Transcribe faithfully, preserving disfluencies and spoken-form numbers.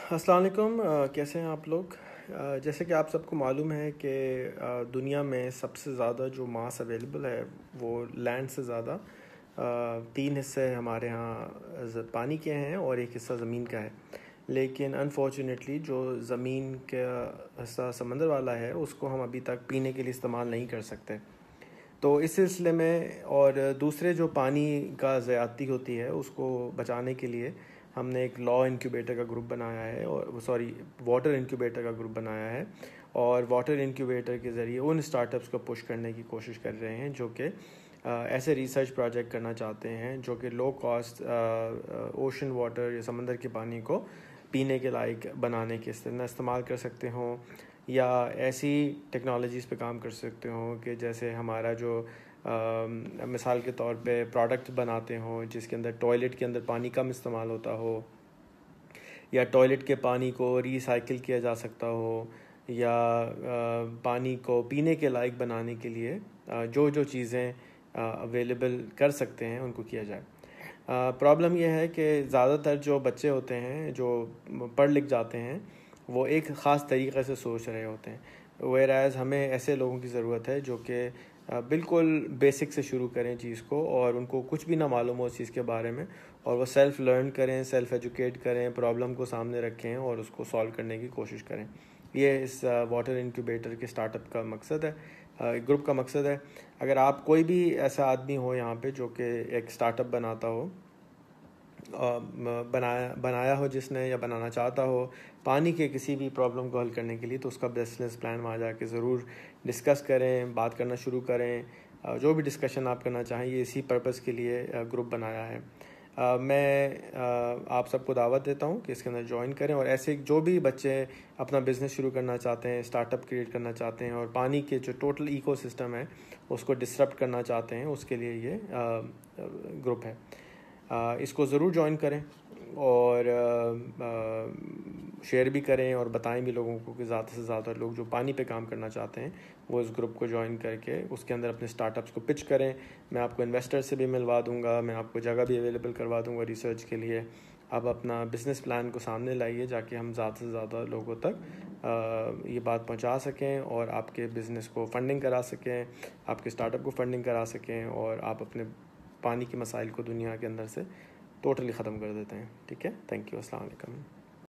السلام علیکم. کیسے ہیں آپ لوگ؟ جیسے کہ آپ سب کو معلوم ہے کہ دنیا میں سب سے زیادہ جو ماس اویلیبل ہے وہ لینڈ سے زیادہ تین حصے ہمارے ہاں پانی کے ہیں اور ایک حصہ زمین کا ہے. لیکن انفارچونیٹلی جو زمین کا حصہ سمندر والا ہے اس کو ہم ابھی تک پینے کے لیے استعمال نہیں کر سکتے. تو اس سلسلے میں اور دوسرے جو پانی کا زیادتی ہوتی ہے اس کو بچانے کے لیے ہم نے ایک لا انکیوبیٹر کا گروپ بنایا ہے اور سوری واٹر انکیوبیٹر کا گروپ بنایا ہے اور واٹر انکیوبیٹر کے ذریعے ان اسٹارٹ اپس کو پش کرنے کی کوشش کر رہے ہیں جو کہ ایسے ریسرچ پروجیکٹ کرنا چاہتے ہیں جو کہ لو کاسٹ اوشن واٹر یا سمندر کے پانی کو پینے کے لائق بنانے کے استعمال کر سکتے ہوں یا ایسی ٹیکنالوجیز پہ کام کر سکتے ہوں کہ جیسے ہمارا جو مثال کے طور پہ پروڈکٹ بناتے ہوں جس کے اندر ٹوائلٹ کے اندر پانی کم استعمال ہوتا ہو یا ٹوائلٹ کے پانی کو ری سائیکل کیا جا سکتا ہو یا پانی کو پینے کے لائق بنانے کے لیے جو جو چیزیں اویلیبل کر سکتے ہیں ان کو کیا جائے. پرابلم یہ ہے کہ زیادہ تر جو بچے ہوتے ہیں جو پڑھ لکھ جاتے ہیں وہ ایک خاص طریقے سے سوچ رہے ہوتے ہیں, ویئر ایز ہمیں ایسے لوگوں کی ضرورت ہے جو کہ بالکل بیسک سے شروع کریں چیز کو اور ان کو کچھ بھی نہ معلوم ہو اس چیز کے بارے میں اور وہ سیلف لرن کریں, سیلف ایجوکیٹ کریں, پرابلم کو سامنے رکھیں اور اس کو سالو کرنے کی کوشش کریں. یہ اس واٹر انکیوبیٹر کے اسٹارٹ اپ کا مقصد ہے, گروپ کا مقصد ہے. اگر آپ کوئی بھی ایسا آدمی ہو یہاں پہ جو کہ ایک اسٹارٹ اپ بناتا ہو بنایا بنایا ہو جس نے یا بنانا چاہتا ہو پانی کے کسی بھی پرابلم کو حل کرنے کے لیے, تو اس کا بزنس پلان وہاں جا کے ضرور ڈسکس کریں, بات کرنا شروع کریں. جو بھی ڈسکشن آپ کرنا چاہیں یہ اسی پرپس کے لیے گروپ بنایا ہے. میں آپ سب کو دعوت دیتا ہوں کہ اس کے اندر جوائن کریں اور ایسے جو بھی بچے اپنا بزنس شروع کرنا چاہتے ہیں, اسٹارٹ اپ کریٹ کرنا چاہتے ہیں اور پانی کے جو ٹوٹل ایکو سسٹم ہے اس کو ڈسرپٹ کرنا چاہتے ہیں, اس کے لیے یہ گروپ ہے. اس کو ضرور جوائن کریں اور شیئر بھی کریں اور بتائیں بھی لوگوں کو کہ زیادہ سے زیادہ لوگ جو پانی پہ کام کرنا چاہتے ہیں وہ اس گروپ کو جوائن کر کے اس کے اندر اپنے اسٹارٹ اپس کو پچ کریں. میں آپ کو انویسٹر سے بھی ملوا دوں گا, میں آپ کو جگہ بھی اویلیبل کروا دوں گا ریسرچ کے لیے. آپ اپنا بزنس پلان کو سامنے لائیے جا کے ہم زیادہ سے زیادہ لوگوں تک یہ بات پہنچا سکیں اور آپ کے بزنس کو فنڈنگ کرا سکیں, آپ کے اسٹارٹ اپ کو فنڈنگ کرا سکیں اور آپ اپنے پانی کے مسائل کو دنیا کے اندر سے ٹوٹلی ختم کر دیتے ہیں. ٹھیک ہے, تھینک یو, السلام علیکم.